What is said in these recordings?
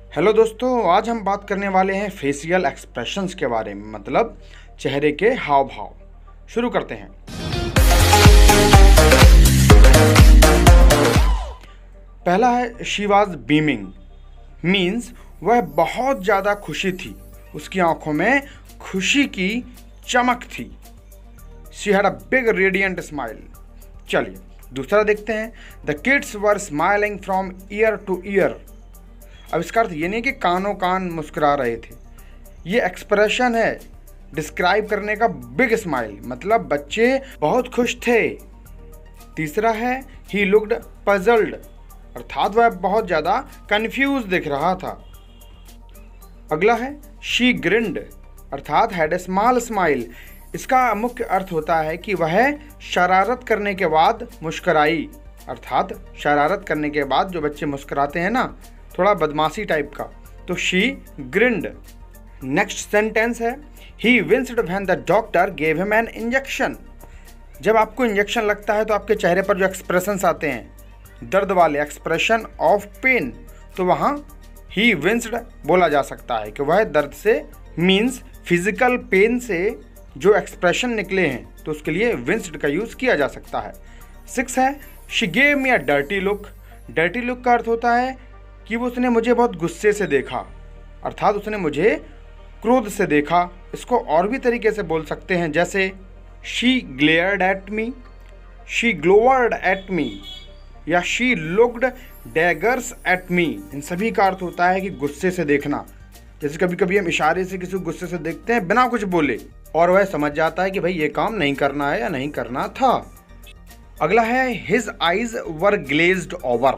Hello दोस्तों, आज हम बात करने वाले हैं फेशियल एक्सप्रेशंस के बारे में, मतलब चेहरे के हाव भाव। शुरू करते हैं। पहला है शी वॉज बीमिंग, मीन्स वह बहुत ज़्यादा खुशी थी, उसकी आंखों में खुशी की चमक थी। She had a big radiant smile. चलिए दूसरा देखते हैं। The kids were smiling from ear to ear. अब इसका अर्थ ये नहीं कि कानों कान मुस्कुरा रहे थे, ये एक्सप्रेशन है डिस्क्राइब करने का। बिग स्माइल मतलब बच्चे बहुत खुश थे। तीसरा है ही लुक्ड पजल्ड, अर्थात वह बहुत ज़्यादा कंफ्यूज दिख रहा था। अगला है शी ग्रिंड, अर्थात हैड ए स्मॉल स्माइल। इसका मुख्य अर्थ होता है कि वह शरारत करने के बाद मुस्कुराई, अर्थात शरारत करने के बाद जो बच्चे मुस्कुराते हैं ना, थोड़ा बदमाशी टाइप का, तो शी ग्रिंड। नेक्स्ट सेंटेंस है he winced when the doctor gave him an injection. जब आपको इंजेक्शन लगता है तो आपके चेहरे पर जो एक्सप्रेशंस आते हैं, दर्द वाले एक्सप्रेशन ऑफ पेन, तो वहाँ ही विंस्ड बोला जा सकता है कि वह दर्द से, मीन्स फिजिकल पेन से जो एक्सप्रेशन निकले हैं, तो उसके लिए विंस्ड का यूज़ किया जा सकता है। 6 है she gave me a dirty look. Dirty look का अर्थ होता है कि वो उसने मुझे बहुत गुस्से से देखा, अर्थात उसने मुझे क्रोध से देखा। इसको और भी तरीके से बोल सकते हैं, जैसे she glared at me, she glowered at me, या she looked daggers at me. इन सभी का अर्थ होता है कि गुस्से से देखना। जैसे कभी कभी हम इशारे से किसी को गुस्से से देखते हैं बिना कुछ बोले, और वह समझ जाता है कि भाई ये काम नहीं करना है या नहीं करना था। अगला है his eyes were glazed over.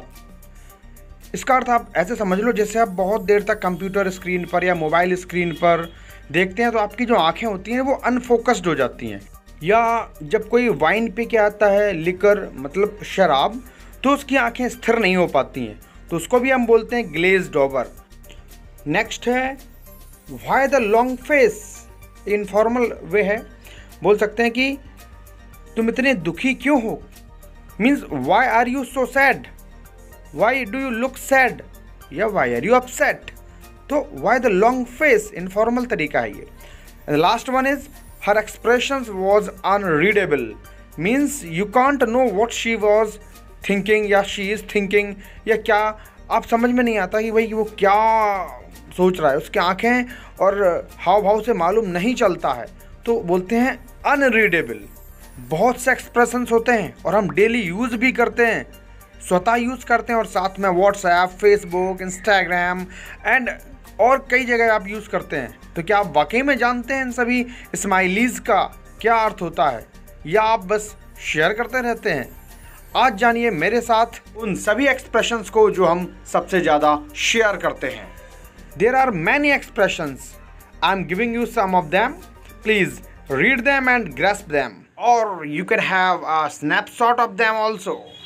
इसका अर्थ आप ऐसे समझ लो जैसे आप बहुत देर तक कंप्यूटर स्क्रीन पर या मोबाइल स्क्रीन पर देखते हैं तो आपकी जो आंखें होती हैं वो अनफोकस्ड हो जाती हैं। या जब कोई वाइन पी के आता है, लिकर मतलब शराब, तो उसकी आंखें स्थिर नहीं हो पाती हैं, तो उसको भी हम बोलते हैं ग्लेज्ड ओवर। नेक्स्ट है why the long face. Informal way है, बोल सकते हैं कि तुम इतने दुखी क्यों हो, means why are you so sad, why do you look sad, या वाई आर यू अपसेट। तो why the long face informal तरीका है ये। Last one is her expression was unreadable, means you can't know what she was thinking या she is thinking, या क्या आप समझ में नहीं आता कि भाई वो क्या सोच रहा है, उसकी आंखें और हाव भाव से मालूम नहीं चलता है, तो बोलते हैं अनरीडेबल। बहुत से एक्सप्रेशंस होते हैं और हम डेली यूज़ भी करते हैं, स्वतः यूज़ करते हैं, और साथ में व्हाट्सएप, फेसबुक, इंस्टाग्राम एंड और कई जगह आप यूज़ करते हैं। तो क्या आप वाकई में जानते हैं इन सभी स्माइलीज़ का क्या अर्थ होता है, या आप बस शेयर करते रहते हैं? आज जानिए मेरे साथ उन सभी एक्सप्रेशंस को जो हम सबसे ज़्यादा शेयर करते हैं। There are many expressions, I am giving you some of them, please read them and grasp them, or you can have a snapshot of them also.